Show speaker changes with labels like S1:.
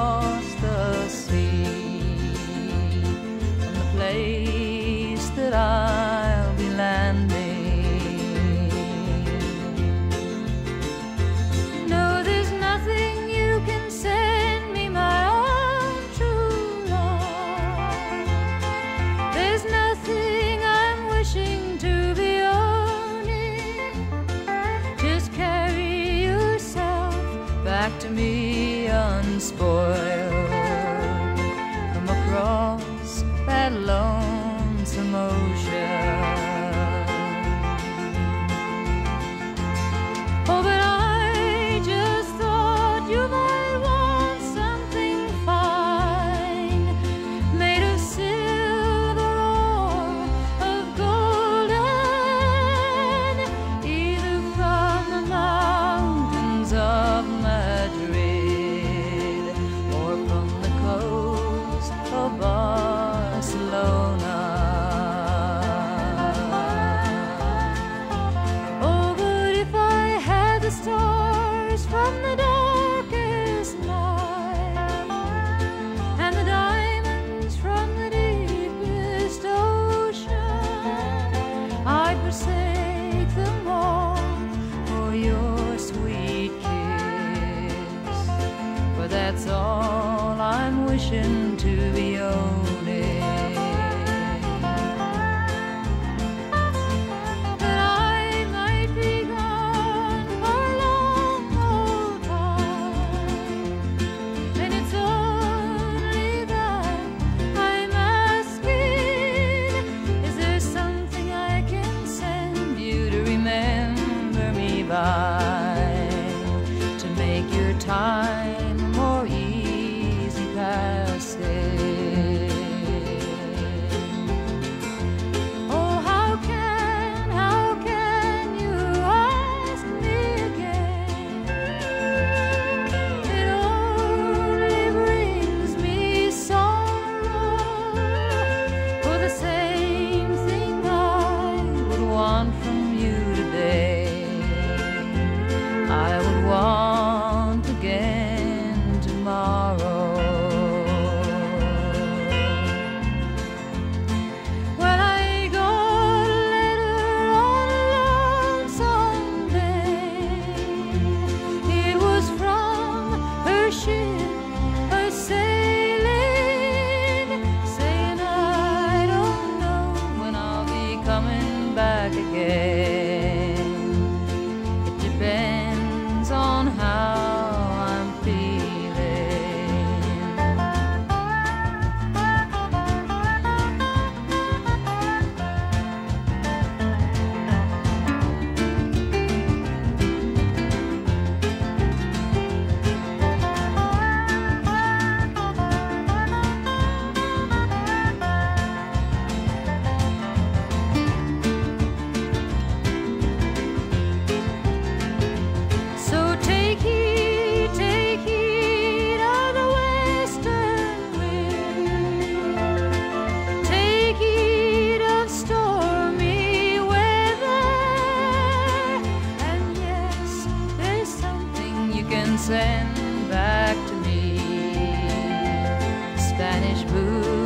S1: across the sea from the place that I'll be landing. No, there's nothing you can send me, my own true love. There's nothing I'm wishing to be owning. Just carry yourself back to me unspoiled from across that lonesome ocean. Oh, but I just thought you might want something fine, made of silver or of golden, either from the mountains of Madrid or from the coast of Barcelona. Oh, but if I had the stars from the darkest night and the diamonds from the deepest ocean, I'd forsake them all for your sweet kiss. But that's all I'm wishing to be owning. That I might be gone for a long old time, and it's only that I'm asking. Is there something I can send you to remember me by, to make your time more easy passing? Oh, how can you ask me again? It only brings me sorrow, for the same thing I would want from you today, I would want again tomorrow. When I got a letter on a lonesome day, it was from her ship a-sailing, saying I don't know when I'll be coming back again. It depends on how I'm feeling. So take heed of the western wind. Take heed of stormy weather. And yes, there's something you can send back to me. Spanish blue